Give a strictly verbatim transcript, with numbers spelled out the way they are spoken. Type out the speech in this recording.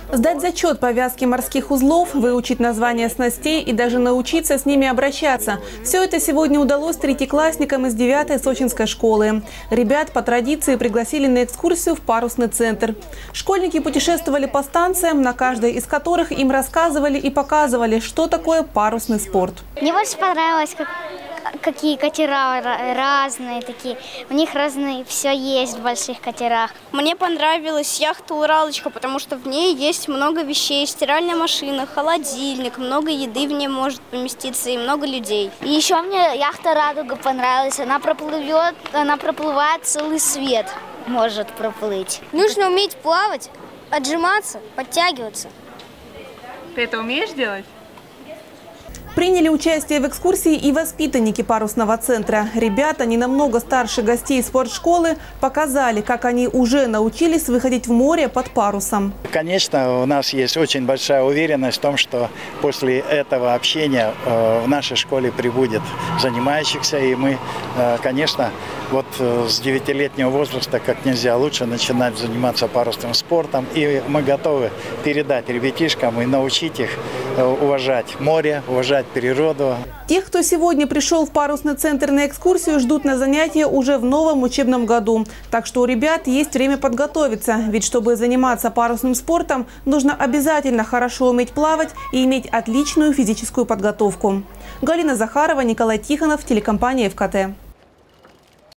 Сдать зачет по вязке морских узлов, выучить названия снастей и даже научиться с ними обращаться. Все это сегодня удалось третьеклассникам из девятой сочинской школы. Ребят по традиции пригласили на экскурсию в парусный центр. Школьники путешествовали по станциям, на каждой из которых им рассказывали и показывали, что такое парусный спорт. Мне больше понравилось, как, какие катера разные такие. У них разные, все есть в больших катерах. Мне понравилась яхта «Уралочка», потому что в ней есть много вещей. Стиральная машина, холодильник, много еды в ней может поместиться и много людей. И еще мне яхта «Радуга» понравилась. Она проплывет, она проплывает целый свет, может проплыть. Нужно уметь плавать, отжиматься, подтягиваться. Ты это умеешь делать? Приняли участие в экскурсии и воспитанники парусного центра. Ребята, не намного старше гостей спортшколы, показали, как они уже научились выходить в море под парусом. Конечно, у нас есть очень большая уверенность в том, что после этого общения в нашей школе прибудет занимающихся. И мы, конечно, вот с девятилетнего возраста как нельзя лучше начинать заниматься парусным спортом. И мы готовы передать ребятишкам и научить их уважать море, уважать природу. Тех, кто сегодня пришел в парусный центр на экскурсию, ждут на занятия уже в новом учебном году. Так что у ребят есть время подготовиться. Ведь чтобы заниматься парусным спортом, нужно обязательно хорошо уметь плавать и иметь отличную физическую подготовку. Галина Захарова, Николай Тихонов, телекомпания эф ка тэ.